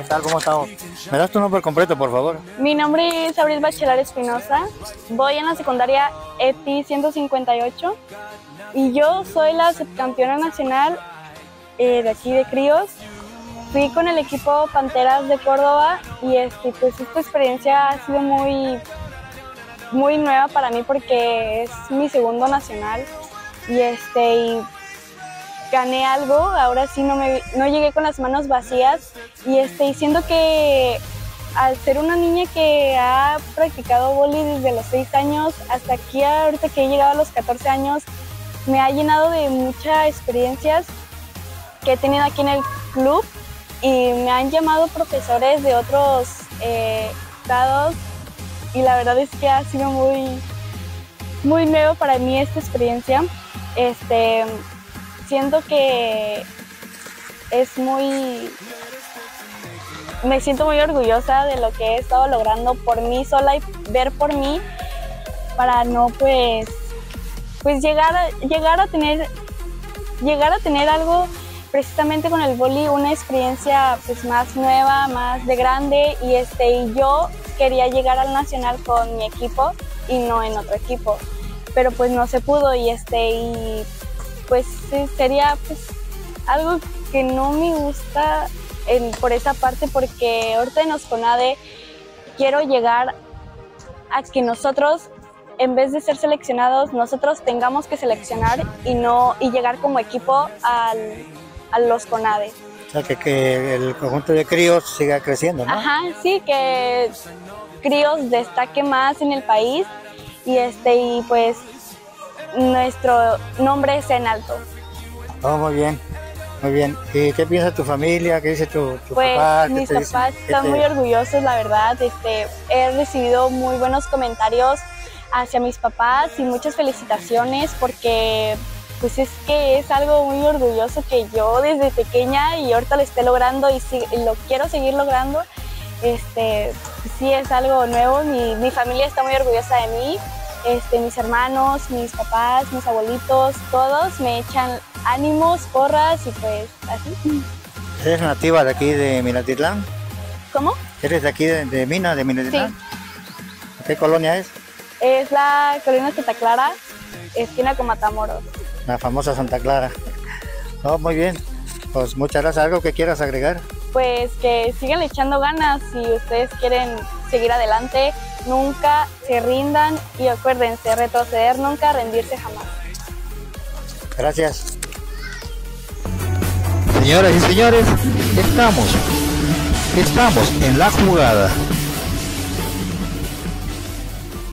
tal? ¿Cómo estamos? ¿Me das tu nombre completo, por favor? Mi nombre es Abril Bachelar Espinosa, voy en la secundaria ETI 158 y yo soy la subcampeona nacional de aquí de críos. Fui con el equipo Panteras de Córdoba y pues esta experiencia ha sido muy nueva para mí porque es mi segundo nacional y gané algo. Ahora sí no llegué con las manos vacías y siento que al ser una niña que ha practicado vóley desde los 6 años hasta aquí, ahorita que he llegado a los 14 años, me ha llenado de muchas experiencias que he tenido aquí en el club y me han llamado profesores de otros estados y la verdad es que ha sido muy nuevo para mí esta experiencia. Siento que me siento muy orgullosa de lo que he estado logrando por mí sola y ver por mí para no pues llegar a tener algo precisamente con el vóley, una experiencia pues más nueva, más de grande y yo quería llegar al nacional con mi equipo y no en otro equipo, pero pues no se pudo y pues sería pues algo que no me gusta por esa parte, porque ahorita en Osconade quiero llegar a que nosotros, en vez de ser seleccionados, nosotros tengamos que seleccionar y llegar como equipo a los CONADE. O sea, que el conjunto de críos siga creciendo, ¿no? Ajá, sí, que críos destaque más en el país y pues nuestro nombre es en alto. Oh, muy bien, muy bien. ¿Y qué piensa tu familia? ¿Qué dice tu pues, papá? Mis papás están muy orgullosos, la verdad. He recibido muy buenos comentarios hacia mis papás y muchas felicitaciones porque pues es que es algo muy orgulloso que yo desde pequeña y ahorita lo esté logrando y lo quiero seguir logrando. Sí es algo nuevo, mi familia está muy orgullosa de mí, mis hermanos, mis papás, mis abuelitos, todos me echan ánimos, porras y pues así. ¿Eres nativa de aquí de Minatitlán? ¿Cómo? ¿Eres de aquí de Minatitlán? Sí. ¿Qué colonia es? Es la colonia Santa Clara, esquina con Matamoros. La famosa Santa Clara. Oh, muy bien. Pues muchas gracias. ¿Algo que quieras agregar? Pues que sigan echando ganas si ustedes quieren seguir adelante. Nunca se rindan y acuérdense, retroceder nunca, rendirse jamás. Gracias. Señoras y señores, estamos en la jugada.